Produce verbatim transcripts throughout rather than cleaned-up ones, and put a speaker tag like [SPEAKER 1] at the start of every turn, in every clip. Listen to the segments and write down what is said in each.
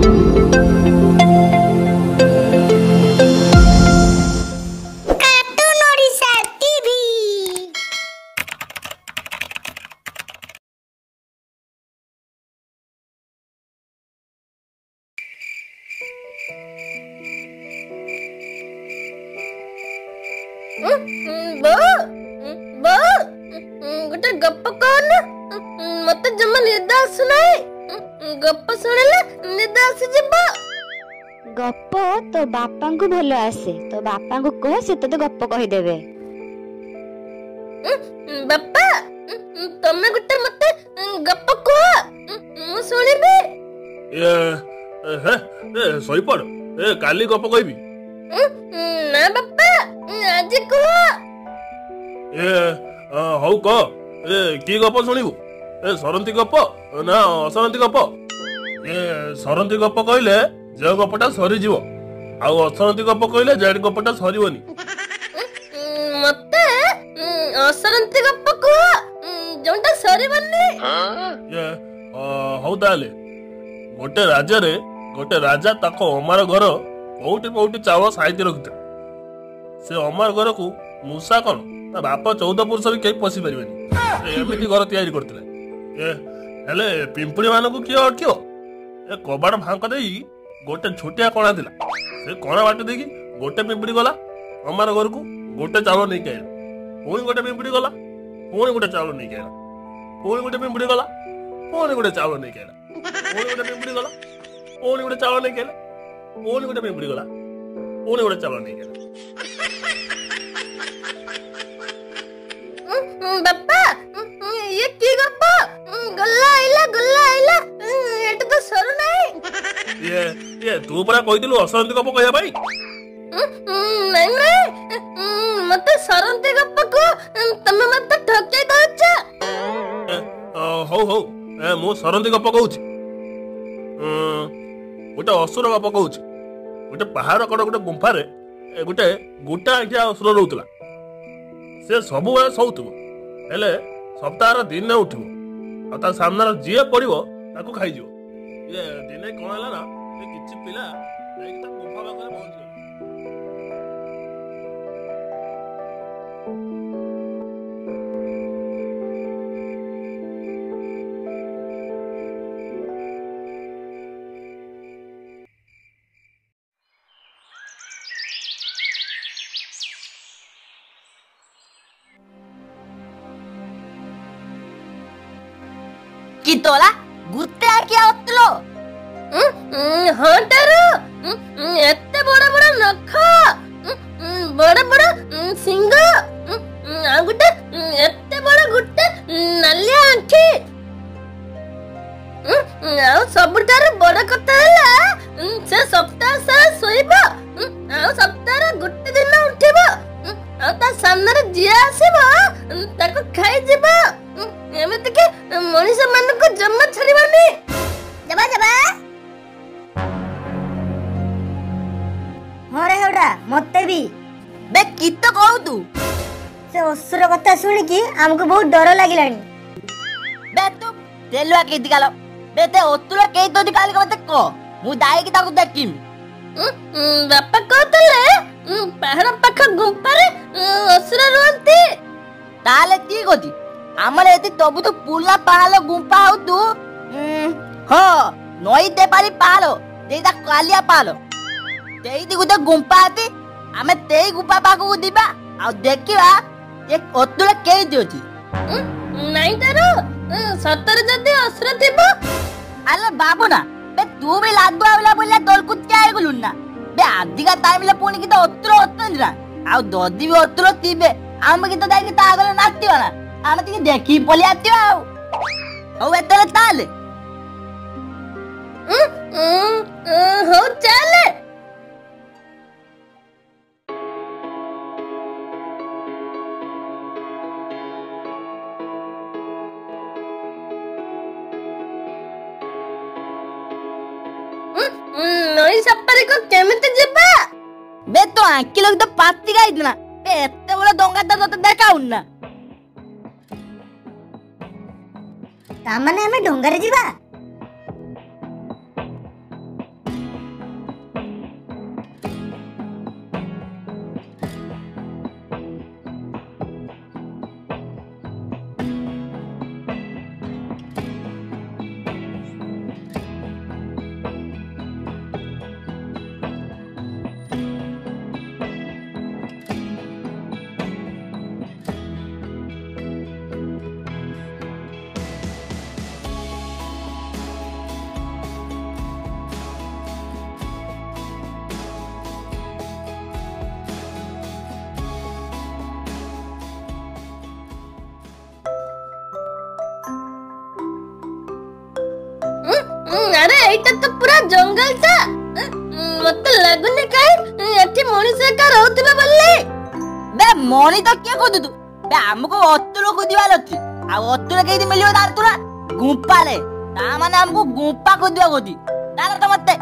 [SPEAKER 1] गोटे गप कौन मत जमा निद आसुना गप शुणिले निद आसी जिबो।
[SPEAKER 2] गप तो बापा को भल आसे तो बापा को कह से तो गप कहि देबे।
[SPEAKER 1] बापा तमे गोटे मते गप कह मु सुनिबे।
[SPEAKER 3] ए हे ए सही पड़ ए काली गप कहबी
[SPEAKER 1] ना बापा आज कह।
[SPEAKER 3] ए हौ क ए की गप सुनिबु ए सरंती गप ना असरंती गप। ए सरंती गप कहले जे गपटा सरी जीव आ असरंती गप कहले जे गपटा सरीवनी।
[SPEAKER 1] मते असरंती गप कह जोंटा सरीवनी।
[SPEAKER 3] ए हौ ताले गोटे राजा रे गोटे राजा ताको अमार घर कोउटी कोउटी चावल साइती रखिता। से अमार घर को मूसा कौन ता बाप चौदह पुरुष भी कहीं पशि पारे एमती घर तैयारी करते हेले पिंपुड़ी मान को किए अटकियो ए कबाड़ भांक दे गोटे छोटिया कणा थिला से कणा बाट देखी गोटे पिंपुड़ी गला अमार घर को गोटे चावल नहीं आइला पुणी गोटे पिंपुड़ी गला पुणी गोटे चावल नहीं आइला पुणी गोटे पिंपुड़ी गला पुणी गोटे चावल नहीं आइला पुणी गोटे पिंपुड़ी गला पुणी गोटे चावल नहीं आइला पुणी गोटे पिंपुड़ी गला पुणी गोटे चावल नहीं आइला।
[SPEAKER 1] बापा ये की गप गल्ला आइला गल्ला आइला एटा तो सरू नहीं।
[SPEAKER 3] ये ये तू परा कहिदिलु असरंती गप कहया भाई।
[SPEAKER 1] नहीं नहीं मते सरंती गप को तमे मते ठके कहछ।
[SPEAKER 3] हो हो ए मु सरंती गप कहूची गोटे असुर गप कहूची गोटे पहाड़ कड़ गोटे गुंफा रे गोटे गोटा आंखिया असुर रहउतला से सब बेले सौथुव हेले सप्ताह दिन उठिव आ सामने जी पड़ो ताको खाई ये दिने कौन है ना किसी पिला गुंफा पाखे पहुंच
[SPEAKER 4] कि तोला गुत्ते क्या होतलो
[SPEAKER 1] हां तारो एते बड़ा बड़ा नख बड़ा बड़ा सिंग आ गुटे एते बड़ा गुटे नालिया आंखी आ सबटार बड़ा कथा हला से सप्ताह सारा सोइबो आ सप्ताह गुटे दिन उठिबो आ ता सामने जिया आसीबो ताको खाई जिबो एमते के मनीष मन को जम्मा छड़ीबानी जबा जबा।
[SPEAKER 4] हरे होडा मते भी
[SPEAKER 1] बे की तो कहू तू
[SPEAKER 4] से असुर कथा सुनी कि हमको बहुत डर लागिलानी।
[SPEAKER 1] बे तू तेलुआ के दिगालो बे ते ओतुला के तो दिगाल के मते को मु दाई की ताको देखिम बापा कहतले पहाड़ पाख गुंफा रे असुर रहंती ताले की गोदी आमर एति तबु तो पुला पालो गुंफा हो तू हो नई दे पारी पालो देदा कालिया पालो तेई दी गुते गुंफा आती आमे तेई गुंफा पाको को दिबा आ देखिबा एक ओतुला के दियोची नहीं तारो सतर जदी असुर थिबो अरे बाबू ना बे तू भी लादू आवला बोला तोल कुछ क्या है गुलुना बे आदिका टाइम ले पुनी की तो ओतुरो ओतंद्रा आ ददी भी ओतुरो थिबे आमे की तो दाई की तागले नातिवा ना आमे ती देखी पली आतिवा आउ हो एतले ताले हो चले नई सप्ताह को केमिते जिबा बे तो आंकी लोग तो पाती गाई दिना बे एते बड़ा डोंगा तो तो देखाउन ना
[SPEAKER 4] ता माने हमें डोंगा रे जिबा
[SPEAKER 1] अरे एटा तो पूरा जंगल था मत लगुनी काई एठी मनुष्य का रहउतबे बोलले बे मनी तो के कहदु तू बे हमको अतुल को दिवाल अछि आ अतुल केदी मिलियो तार तुरा गुंपा ले ता माने हमको गुंपा को दिवा गोदी तार तो मते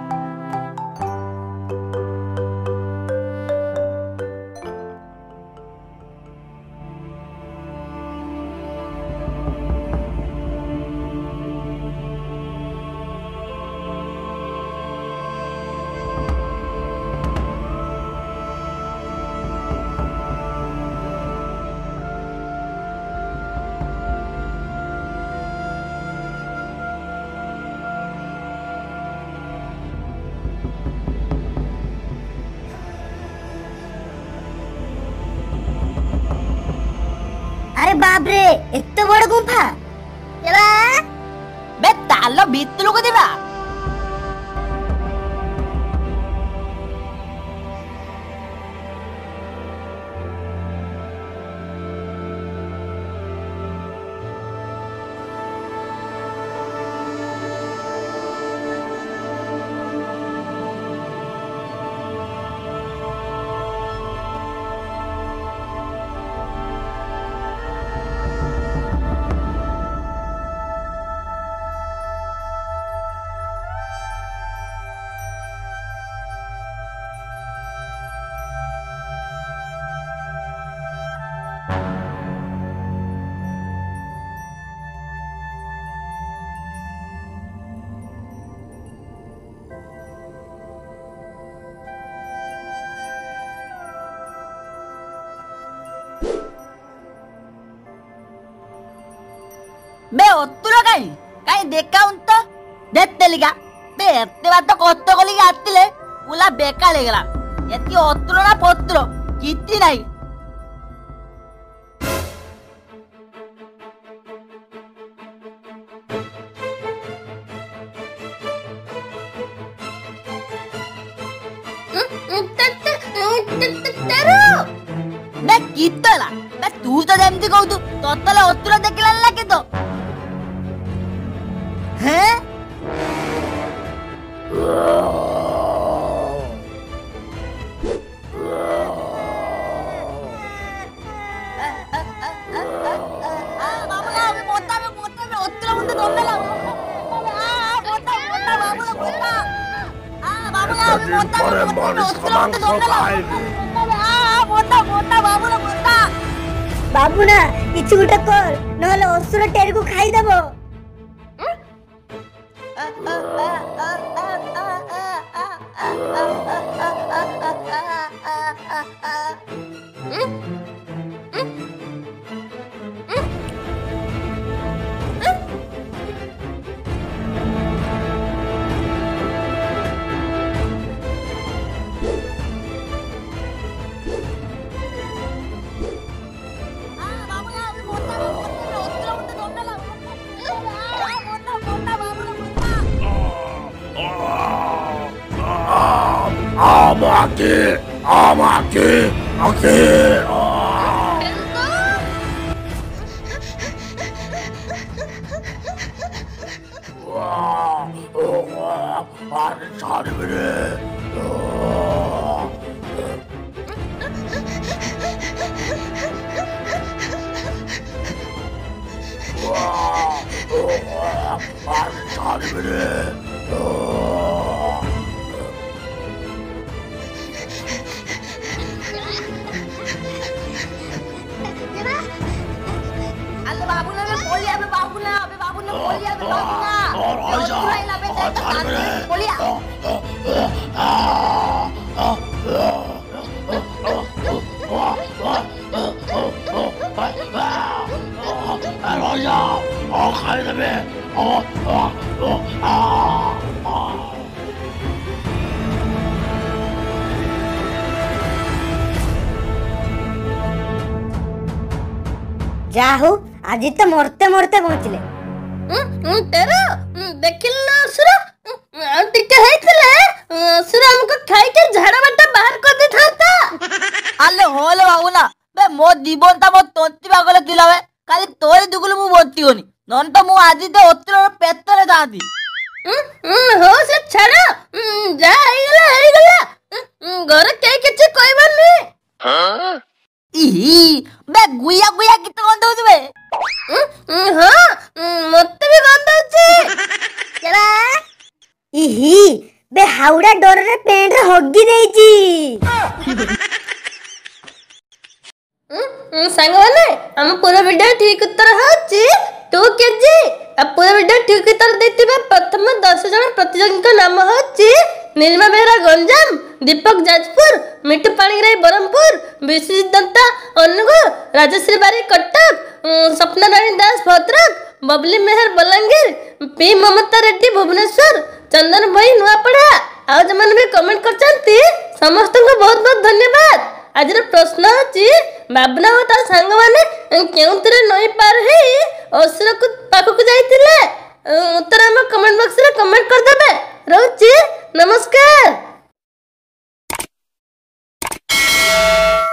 [SPEAKER 4] अरे बाप रे एत्ते बड़ गुंफा एबा
[SPEAKER 1] बे तालो भितरु को दिबा बे अतुल काई काई देखाउन तो देते लिगा बे एते बात कष्ट कली आतिले उला बेकार ले गेला एती अतुल ना पत्र किती नाही बे कितला बे तू तो जेमती कहू तू ततले अतुल देखला लागे तो हैं
[SPEAKER 4] बाबू ना किछु गुटे कर नहले असुर टेर को खाई देबो
[SPEAKER 3] I'm aqui, I'm aqui, aqui.
[SPEAKER 4] जाहू आज तो मरते मरते पहुंचले
[SPEAKER 1] तेरा देखिल ना असुर टिके हेतिले असुर हमको खाई के झाड़ा बाटा बाहर कर दे थाता आले होले बाबू ना बे मो जीवन ता मो तंती बागले दिलावे खाली तोरी दुगुल मु बत्ती होनी नन तो मु आजी ते ओत्र पेटरे जाती हो से छाड़ जा ହେଇଗଲା ହେଇଗଲା ଘରେ କେହି କିଛି କହିବାନି। ଇହି ବେ ଗୁଇଆ ଗୁଇଆ ଗୀତ ଗନ୍ଧଉଛୁ ବେ। ହଁ ମତେ ବି ଗନ୍ଧଉଛି।
[SPEAKER 4] ଇହି ବେ ହାଉଡା ଡରରେ ପେଣ୍ଟରେ ହଗି ଦେଇଛି।
[SPEAKER 1] ସାଙ୍ଗମାନେ ଆମ ପୁରା ଭିଡିଓ ଠିକ ଉତ୍ତର ହେଉଛି ଟୁ କେଜି। ଆଉ ପୁରା ଭିଡିଓ ଠିକ ଉତ୍ତର ଦେଇଥିବା ପ୍ରଥମ ଦଶ ଜଣ ପ୍ରତିଯୋଗୀଙ୍କ ନାମ ହେଉଛି नीलिमा बेहरा गंजाम, दीपक जाजपुर, मिठू पाणिग्राही ब्रह्मपुर, विश्वजीत दत्ता अनुगुळ, राजश्री बारी कटक, सपना रानी दास भद्रक, बबली मेहर बलांगीर, पी ममता रेड्डी भुवनेश्वर, चंदन भाई नुआपड़ा। ଆଉ ଯେମାନେ ବି କମେଣ୍ଟ କରିଛନ୍ତି ସମସ୍ତଙ୍କୁ ବହୁତ ବହୁତ ଧନ୍ୟବାଦ। ଆଜିର ପ୍ରଶ୍ନ ହେଉଛି ଭାବନା ଓ ତା ସାଙ୍ଗମାନେ କେଉଁଥିରେ ନଈ ପାର ହେଇ ଅସୁରକୁ ପାଖକୁ ଯାଇଥିଲେ? ଉତ୍ତର ଆମ କମେଣ୍ଟ ବକ୍ସରେ କମେଣ୍ଟ କରିଦେବେ। ରହୁଛି, ନମସ୍କାର।